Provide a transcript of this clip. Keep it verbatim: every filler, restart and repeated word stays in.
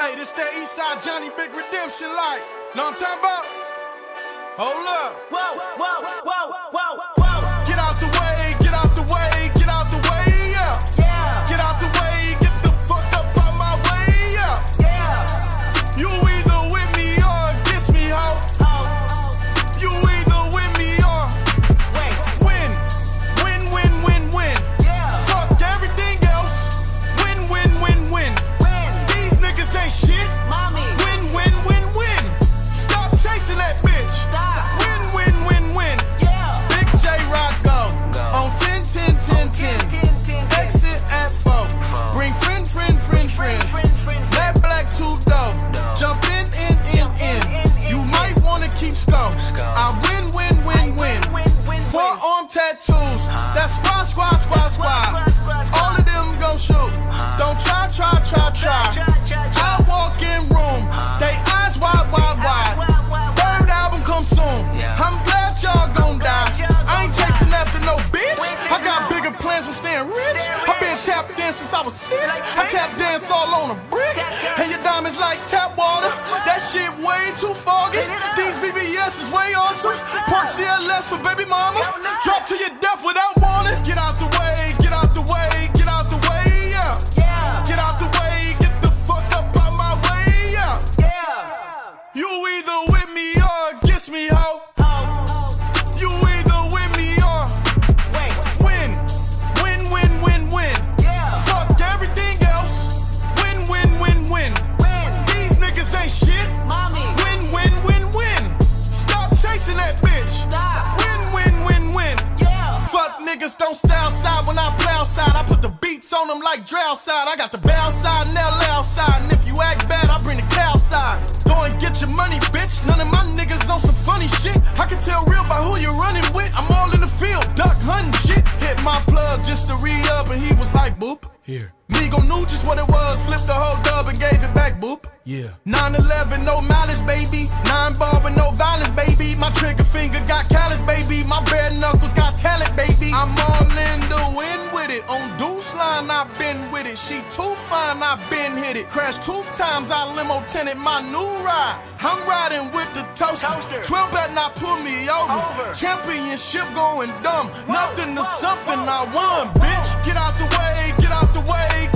Hey, this that Eastside Johnny Big Redemption like. Know what I'm talking about? Hold up. Whoa, whoa, whoa, whoa, whoa. Get out the way, get out the way, get out the way, yeah. Yeah. Get out the way, get the fuck up out my way, yeah. Yeah. You either with me or against me, ho. Oh. You either with me or Wait. win. Win, win, win, win. Yeah. Fuck everything else. Win, win, win, win. Win. These niggas ain't shit. Mommy. Win, win, win, win. Stop chasing that bitch. Stop. Win, win, win, win. Yeah. Big J Rock go. On ten, ten, ten, ten. Exit at four. Bring friend, friend, friend, friends. Black, black, two dope. Jump in, in, in, in. You might wanna keep scope. I win, win, win, win. Forearm tattoos. That's squad, squad, squad, squad. All of them gon' shoot. Don't try, try, try, try. I walk in room. They eyes wide, wide, wide. Third album come soon. I'm glad y'all gon' die. I ain't chasing after no bitch. I got bigger plans from staying rich. I been tap dance since I was six. I tap dance all on a brick. And your diamonds like tap water. That shit way too foggy. These V V S is way awesome. Park C L S for baby mama. Drop to your death without warning. Get out the way, get out the way, get out the way, yeah. Yeah. Get out the way, get the fuck up out my way, yeah. Yeah. You either with me or against me, ho. You either with me or Wait. win. Win, win, win, win. Yeah. Fuck everything else. Win, win, win, win. Win. These niggas ain't shit. Mommy. Win, win, win, win. Stop chasing that bitch. Stop. Win, win, win, win. Yeah. Fuck niggas don't stay outside when I play outside. I put the beats on them like Dre outside. I got the bow side and L outside. And if you act bad, I bring the cow side. Go and get your money, bitch. None of my niggas on some funny shit. I can tell real by who you're running with. I'm all in the field, duck hunting shit. Hit my plug just to re-up and he was like, boop. Here. Migo knew just what it was. Flipped the whole dub and gave it back, boop. Yeah. nine eleven, no malice, baby. Nine ball with no violence, baby. My trigger finger got callous, baby. My bare knuckles got talent, baby. I'm all in the wind with it. On deuce line, I been with it. She too fine, I been hit it. Crashed two times, I limo tinted my new ride. I'm riding with the toaster. Toaster. twelve better not pull me over. Over. Championship going dumb. Whoa, Nothing to whoa, something, whoa, I won, whoa, bitch. Get out the way, get out the way,